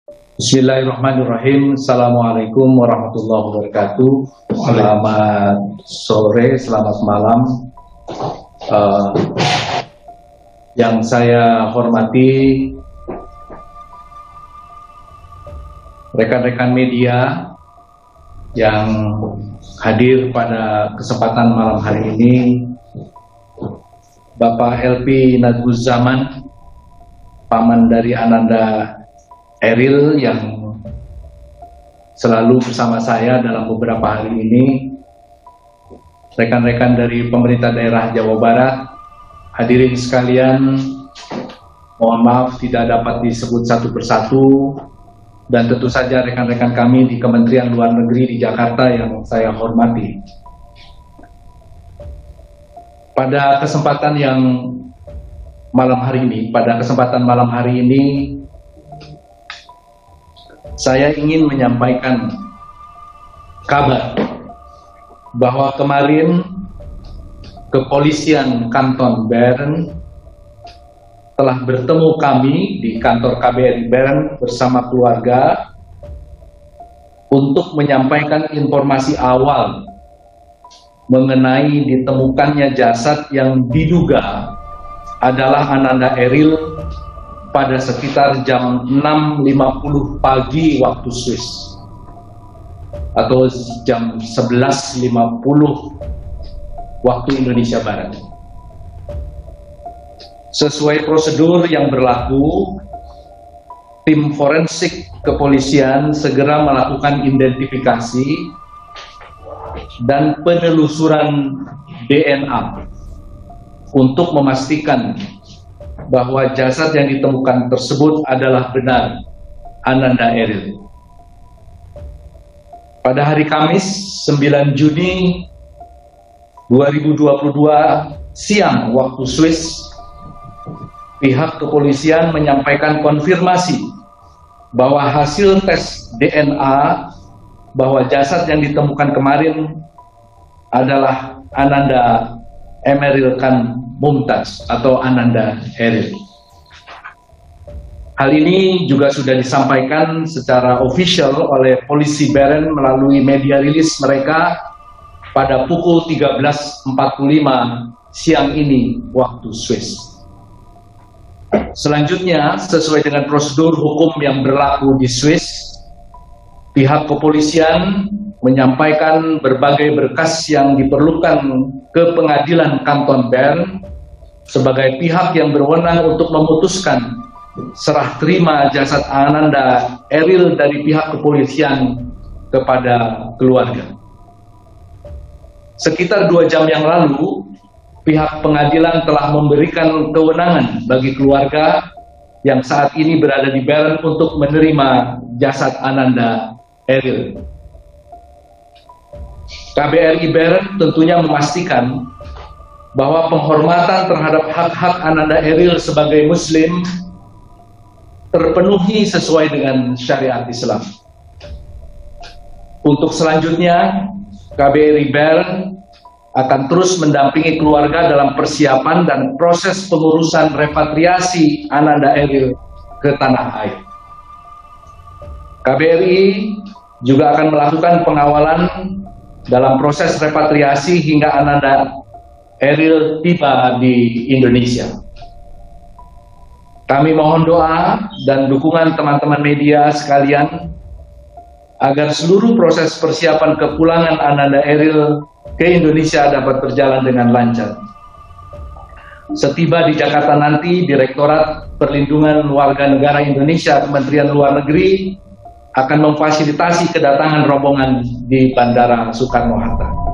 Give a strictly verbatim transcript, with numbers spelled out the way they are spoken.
Bismillahirrahmanirrahim. Assalamualaikum warahmatullahi wabarakatuh. Selamat sore, selamat malam. Uh, yang saya hormati rekan-rekan media yang hadir pada kesempatan malam hari ini, Bapak L P Nadbuzzaman, paman dari Ananda Eril yang selalu bersama saya dalam beberapa hari ini, rekan-rekan dari pemerintah daerah Jawa Barat, hadirin sekalian, mohon maaf tidak dapat disebut satu persatu, dan tentu saja rekan-rekan kami di Kementerian Luar Negeri di Jakarta yang saya hormati. Pada kesempatan yang malam hari ini, pada kesempatan malam hari ini, saya ingin menyampaikan kabar bahwa kemarin kepolisian Kanton Bern telah bertemu kami di kantor K B R I Bern bersama keluarga untuk menyampaikan informasi awal mengenai ditemukannya jasad yang diduga adalah Ananda Eril pada sekitar jam enam lima puluh pagi waktu Swiss atau jam sebelas lima puluh waktu Indonesia Barat. Sesuai prosedur yang berlaku, tim forensik kepolisian segera melakukan identifikasi dan penelusuran D N A untuk memastikan bahwa jasad yang ditemukan tersebut adalah benar Ananda Eril. Pada hari Kamis sembilan Juni dua ribu dua puluh dua siang waktu Swiss, pihak kepolisian menyampaikan konfirmasi bahwa hasil tes D N A bahwa jasad yang ditemukan kemarin adalah Ananda Emeril Khan Mumtaz atau Ananda Eril. Hal ini juga sudah disampaikan secara official oleh polisi Bern melalui media rilis mereka pada pukul tiga belas empat puluh lima siang ini waktu Swiss. Selanjutnya, sesuai dengan prosedur hukum yang berlaku di Swiss, pihak kepolisian menyampaikan berbagai berkas yang diperlukan ke pengadilan Kanton Bern sebagai pihak yang berwenang untuk memutuskan serah terima jasad Ananda Eril dari pihak kepolisian kepada keluarga. Sekitar dua jam yang lalu, pihak pengadilan telah memberikan kewenangan bagi keluarga yang saat ini berada di Bern untuk menerima jasad Ananda Eril. K B R I Bern tentunya memastikan bahwa penghormatan terhadap hak-hak Ananda Eril sebagai Muslim terpenuhi sesuai dengan syariat Islam. Untuk selanjutnya, K B R I Bern akan terus mendampingi keluarga dalam persiapan dan proses pengurusan repatriasi Ananda Eril ke tanah air. K B R I juga akan melakukan pengawalan dalam proses repatriasi hingga Ananda Eril tiba di Indonesia. Kami mohon doa dan dukungan teman-teman media sekalian agar seluruh proses persiapan kepulangan Ananda Eril ke Indonesia dapat berjalan dengan lancar. Setiba di Jakarta nanti, Direktorat Perlindungan Warga Negara Indonesia Kementerian Luar Negeri akan memfasilitasi kedatangan rombongan di Bandara Soekarno-Hatta.